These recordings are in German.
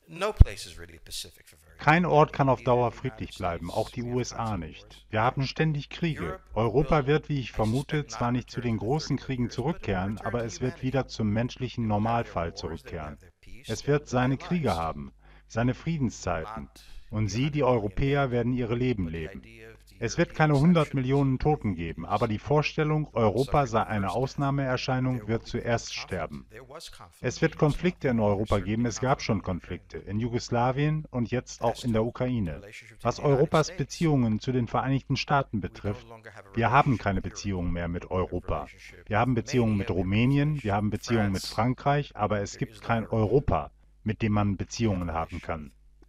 Kein Ort kann auf Dauer friedlich bleiben, auch die USA nicht. Wir haben ständig Kriege. Europa wird, wie ich vermute, zwar nicht zu den großen Kriegen zurückkehren, aber es wird wieder zum menschlichen Normalfall zurückkehren. Es wird seine Kriege haben, seine Friedenszeiten. Und Sie, die Europäer, werden Ihre Leben leben. Es wird keine 100 Millionen Toten geben, aber die Vorstellung, Europa sei eine Ausnahmeerscheinung, wird zuerst sterben. Es wird Konflikte in Europa geben, es gab schon Konflikte, in Jugoslawien und jetzt auch in der Ukraine. Was Europas Beziehungen zu den Vereinigten Staaten betrifft, wir haben keine Beziehungen mehr mit Europa. Wir haben Beziehungen mit Rumänien, wir haben Beziehungen mit Frankreich, aber es gibt kein Europa, mit dem man Beziehungen haben kann.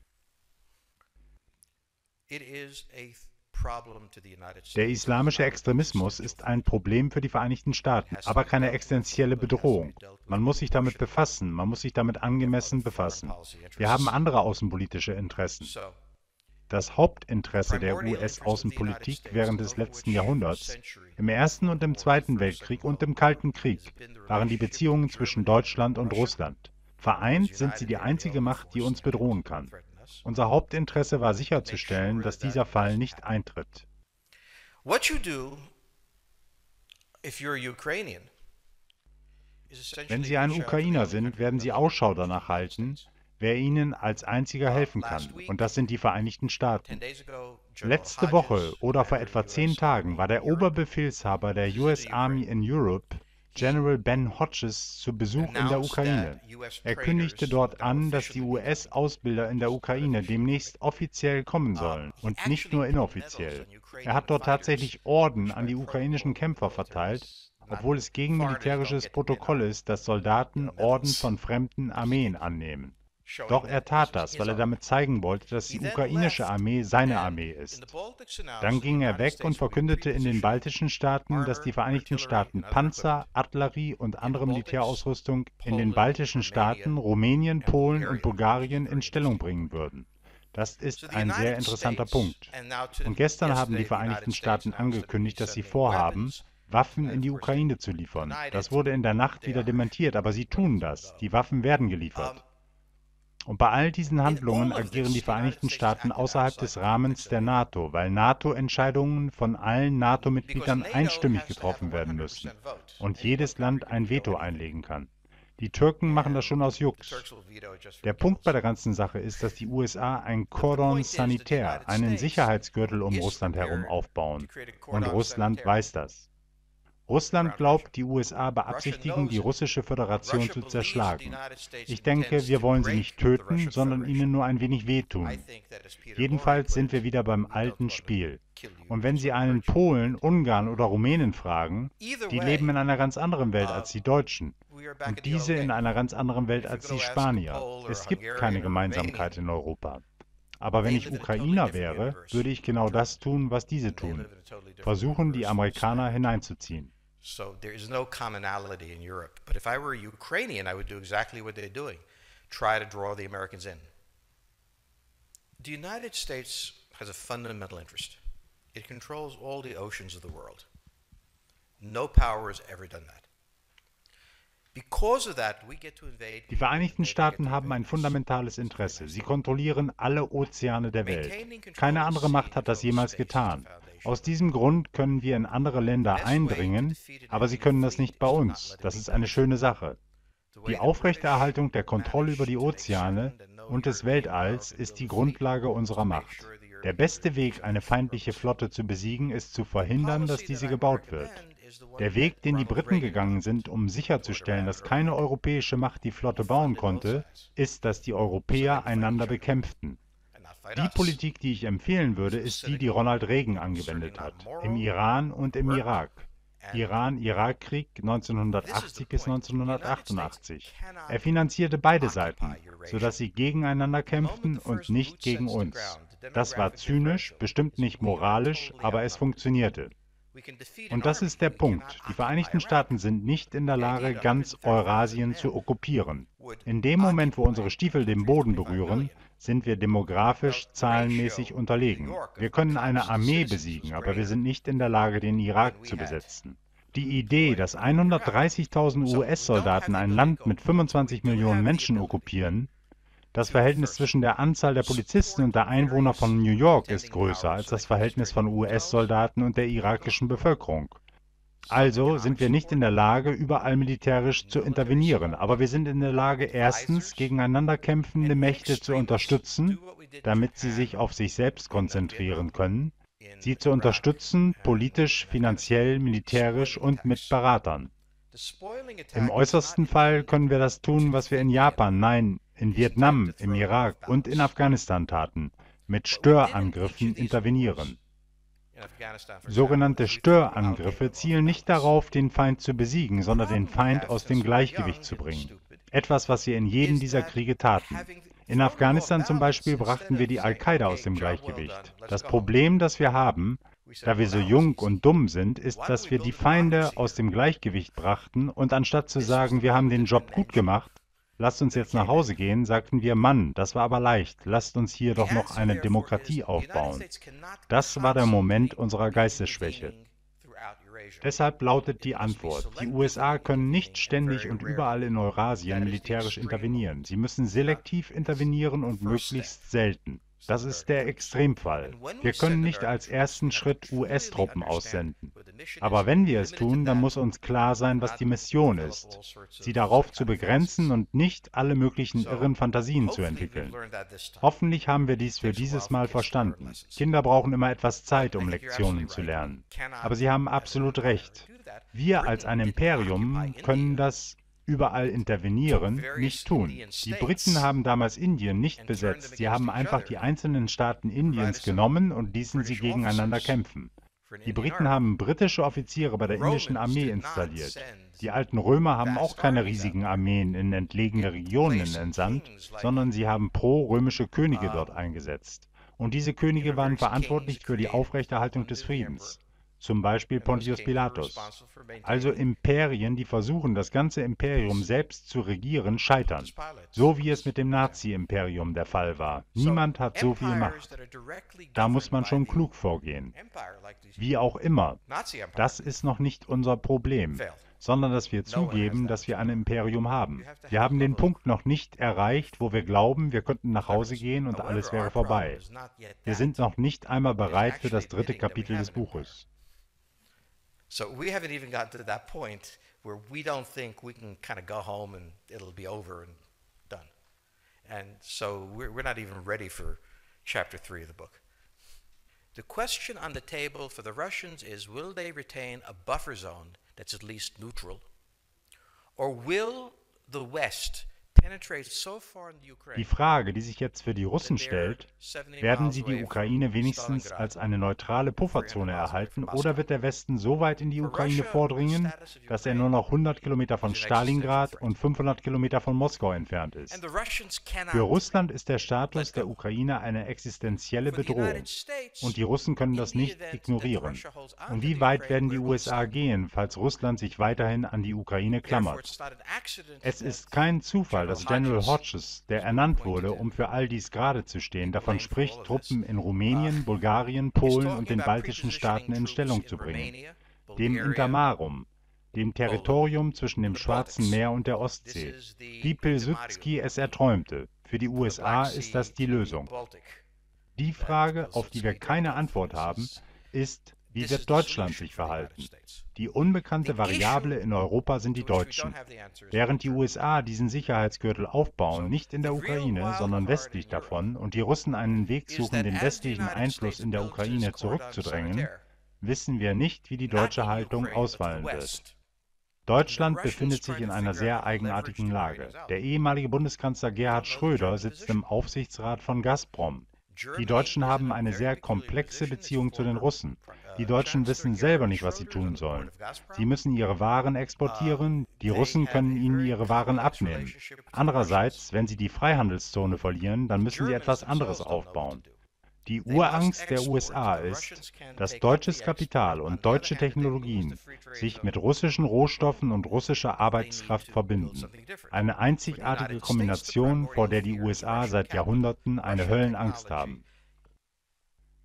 Der islamische Extremismus ist ein Problem für die Vereinigten Staaten, aber keine existenzielle Bedrohung. Man muss sich damit befassen, man muss sich damit angemessen befassen. Wir haben andere außenpolitische Interessen. Das Hauptinteresse der US-Außenpolitik während des letzten Jahrhunderts, im Ersten und im Zweiten Weltkrieg und im Kalten Krieg, waren die Beziehungen zwischen Deutschland und Russland. Vereint sind sie die einzige Macht, die uns bedrohen kann. Unser Hauptinteresse war sicherzustellen, dass dieser Fall nicht eintritt. Wenn Sie ein Ukrainer sind, werden Sie Ausschau danach halten, wer Ihnen als einziger helfen kann, und das sind die Vereinigten Staaten. Letzte Woche oder vor etwa 10 Tagen war der Oberbefehlshaber der US Army in Europe, General Ben Hodges, zu Besuch in der Ukraine. Er kündigte dort an, dass die US-Ausbilder in der Ukraine demnächst offiziell kommen sollen und nicht nur inoffiziell. Er hat dort tatsächlich Orden an die ukrainischen Kämpfer verteilt, obwohl es gegen militärisches Protokoll ist, dass Soldaten Orden von fremden Armeen annehmen. Doch er tat das, weil er damit zeigen wollte, dass die ukrainische Armee seine Armee ist. Dann ging er weg und verkündete in den baltischen Staaten, dass die Vereinigten Staaten Panzer, Artillerie und andere Militärausrüstung in den baltischen Staaten, Rumänien, Polen und Bulgarien in Stellung bringen würden. Das ist ein sehr interessanter Punkt. Und gestern haben die Vereinigten Staaten angekündigt, dass sie vorhaben, Waffen in die Ukraine zu liefern. Das wurde in der Nacht wieder dementiert, aber sie tun das. Die Waffen werden geliefert. Und bei all diesen Handlungen agieren die Vereinigten Staaten außerhalb des Rahmens der NATO, weil NATO-Entscheidungen von allen NATO-Mitgliedern einstimmig getroffen werden müssen und jedes Land ein Veto einlegen kann. Die Türken machen das schon aus Jux. Der Punkt bei der ganzen Sache ist, dass die USA ein Cordon sanitaire, einen Sicherheitsgürtel um Russland herum aufbauen. Und Russland weiß das. Russland glaubt, die USA beabsichtigen, die russische Föderation zu zerschlagen. Ich denke, wir wollen sie nicht töten, sondern ihnen nur ein wenig wehtun. Jedenfalls sind wir wieder beim alten Spiel. Und wenn Sie einen Polen, Ungarn oder Rumänen fragen, die leben in einer ganz anderen Welt als die Deutschen. Und diese in einer ganz anderen Welt als die Spanier. Es gibt keine Gemeinsamkeit in Europa. Aber wenn ich Ukrainer wäre, würde ich genau das tun, was diese tun. Versuchen, die Amerikaner hineinzuziehen. So there is no commonality in Europe. But if I were Ukrainian, I would do exactly what they're doing. Try to draw the Americans in. The United States has a fundamental interest. It controls all the oceans of the world. No power has ever done that. Die Vereinigten Staaten haben ein fundamentales Interesse. Sie kontrollieren alle Ozeane der Welt. Keine andere Macht hat das jemals getan. Aus diesem Grund können wir in andere Länder eindringen, aber sie können das nicht bei uns. Das ist eine schöne Sache. Die Aufrechterhaltung der Kontrolle über die Ozeane und des Weltalls ist die Grundlage unserer Macht. Der beste Weg, eine feindliche Flotte zu besiegen, ist zu verhindern, dass diese gebaut wird. Der Weg, den die Briten gegangen sind, um sicherzustellen, dass keine europäische Macht die Flotte bauen konnte, ist, dass die Europäer einander bekämpften. Die Politik, die ich empfehlen würde, ist die, die Ronald Reagan angewendet hat, im Iran und im Irak. Iran-Irak-Krieg 1980 bis 1988. Er finanzierte beide Seiten, sodass sie gegeneinander kämpften und nicht gegen uns. Das war zynisch, bestimmt nicht moralisch, aber es funktionierte. Und das ist der Punkt. Die Vereinigten Staaten sind nicht in der Lage, ganz Eurasien zu okkupieren. In dem Moment, wo unsere Stiefel den Boden berühren, sind wir demografisch, zahlenmäßig unterlegen. Wir können eine Armee besiegen, aber wir sind nicht in der Lage, den Irak zu besetzen. Die Idee, dass 130.000 US-Soldaten ein Land mit 25 Millionen Menschen okkupieren, Das Verhältnis zwischen der Anzahl der Polizisten und der Einwohner von New York ist größer als das Verhältnis von US-Soldaten und der irakischen Bevölkerung. Also sind wir nicht in der Lage, überall militärisch zu intervenieren, aber wir sind in der Lage, erstens gegeneinander kämpfende Mächte zu unterstützen, damit sie sich auf sich selbst konzentrieren können, sie zu unterstützen, politisch, finanziell, militärisch und mit Beratern. Im äußersten Fall können wir das tun, was wir in Japan, nein, in Vietnam, im Irak und in Afghanistan taten, mit Störangriffen intervenieren. Sogenannte Störangriffe zielen nicht darauf, den Feind zu besiegen, sondern den Feind aus dem Gleichgewicht zu bringen. Etwas, was wir in jedem dieser Kriege taten. In Afghanistan zum Beispiel brachten wir die Al-Qaida aus dem Gleichgewicht. Das Problem, das wir haben, da wir so jung und dumm sind, ist, dass wir die Feinde aus dem Gleichgewicht brachten und anstatt zu sagen, wir haben den Job gut gemacht, lasst uns jetzt nach Hause gehen, sagten wir, Mann, das war aber leicht, lasst uns hier doch noch eine Demokratie aufbauen. Das war der Moment unserer Geistesschwäche. Deshalb lautet die Antwort, die USA können nicht ständig und überall in Eurasien militärisch intervenieren. Sie müssen selektiv intervenieren und möglichst selten. Das ist der Extremfall. Wir können nicht als ersten Schritt US-Truppen aussenden. Aber wenn wir es tun, dann muss uns klar sein, was die Mission ist. Sie darauf zu begrenzen und nicht alle möglichen irren Fantasien zu entwickeln. Hoffentlich haben wir dies für dieses Mal verstanden. Kinder brauchen immer etwas Zeit, um Lektionen zu lernen. Aber Sie haben absolut recht. Wir als ein Imperium können das überall intervenieren, nicht tun. Die Briten haben damals Indien nicht besetzt, sie haben einfach die einzelnen Staaten Indiens genommen und ließen sie gegeneinander kämpfen. Die Briten haben britische Offiziere bei der indischen Armee installiert. Die alten Römer haben auch keine riesigen Armeen in entlegene Regionen entsandt, sondern sie haben pro-römische Könige dort eingesetzt. Und diese Könige waren verantwortlich für die Aufrechterhaltung des Friedens. Zum Beispiel Pontius Pilatus. Also Imperien, die versuchen, das ganze Imperium selbst zu regieren, scheitern. So wie es mit dem Nazi-Imperium der Fall war. Niemand hat so viel Macht. Da muss man schon klug vorgehen. Wie auch immer, das ist noch nicht unser Problem, sondern dass wir zugeben, dass wir ein Imperium haben. Wir haben den Punkt noch nicht erreicht, wo wir glauben, wir könnten nach Hause gehen und alles wäre vorbei. Wir sind noch nicht einmal bereit für das 3. Kapitel des Buches. So we haven't even gotten to that point where we don't think we can kind of go home and it'll be over and done. And so we're not even ready for chapter 3 of the book. The question on the table for the Russians is, will they retain a buffer zone that's at least neutral? Or will the West Die Frage, die sich jetzt für die Russen stellt, werden sie die Ukraine wenigstens als eine neutrale Pufferzone erhalten oder wird der Westen so weit in die Ukraine vordringen, dass er nur noch 100 Kilometer von Stalingrad und 500 Kilometer von Moskau entfernt ist? Für Russland ist der Status der Ukraine eine existenzielle Bedrohung und die Russen können das nicht ignorieren. Und wie weit werden die USA gehen, falls Russland sich weiterhin an die Ukraine klammert? Es ist kein Zufall, dass General Hodges, der ernannt wurde, um für all dies gerade zu stehen, davon spricht, Truppen in Rumänien, Bulgarien, Polen und den baltischen Staaten in Stellung zu bringen, dem Intermarum, dem Territorium zwischen dem Schwarzen Meer und der Ostsee, wie Pilsudski es erträumte. Für die USA ist das die Lösung. Die Frage, auf die wir keine Antwort haben, ist, wie wird Deutschland sich verhalten? Die unbekannte Variable in Europa sind die Deutschen. Während die USA diesen Sicherheitsgürtel aufbauen, nicht in der Ukraine, sondern westlich davon, und die Russen einen Weg suchen, den westlichen Einfluss in der Ukraine zurückzudrängen, wissen wir nicht, wie die deutsche Haltung ausfallen wird. Deutschland befindet sich in einer sehr eigenartigen Lage. Der ehemalige Bundeskanzler Gerhard Schröder sitzt im Aufsichtsrat von Gazprom. Die Deutschen haben eine sehr komplexe Beziehung zu den Russen. Die Deutschen wissen selber nicht, was sie tun sollen. Sie müssen ihre Waren exportieren, die Russen können ihnen ihre Waren abnehmen. Andererseits, wenn sie die Freihandelszone verlieren, dann müssen sie etwas anderes aufbauen. Die Urangst der USA ist, dass deutsches Kapital und deutsche Technologien sich mit russischen Rohstoffen und russischer Arbeitskraft verbinden. Eine einzigartige Kombination, vor der die USA seit Jahrhunderten eine Höllenangst haben.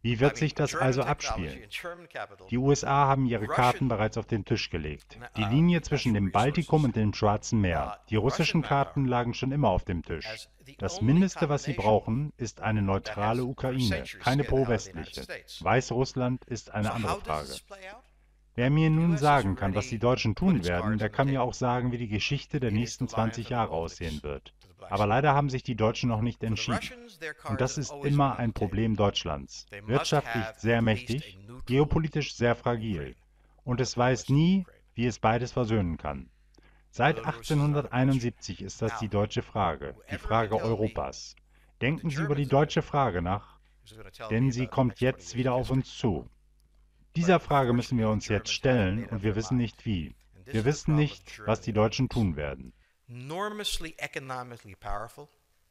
Wie wird sich das also abspielen? Die USA haben ihre Karten bereits auf den Tisch gelegt. Die Linie zwischen dem Baltikum und dem Schwarzen Meer. Die russischen Karten lagen schon immer auf dem Tisch. Das Mindeste, was sie brauchen, ist eine neutrale Ukraine, keine pro-westliche. Weißrussland ist eine andere Frage. Wer mir nun sagen kann, was die Deutschen tun werden, der kann mir auch sagen, wie die Geschichte der nächsten 20 Jahre aussehen wird. Aber leider haben sich die Deutschen noch nicht entschieden. Und das ist immer ein Problem Deutschlands. Wirtschaftlich sehr mächtig, geopolitisch sehr fragil. Und es weiß nie, wie es beides versöhnen kann. Seit 1871 ist das die deutsche Frage, die Frage Europas. Denken Sie über die deutsche Frage nach, denn sie kommt jetzt wieder auf uns zu. Dieser Frage müssen wir uns jetzt stellen und wir wissen nicht wie. Wir wissen nicht, was die Deutschen tun werden. Enormously economically powerful,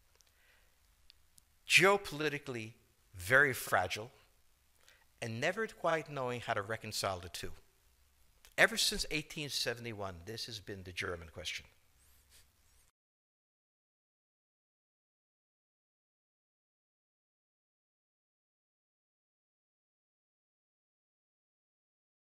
geopolitically very fragile, and never quite knowing how to reconcile the two. Ever since 1871, this has been the German question.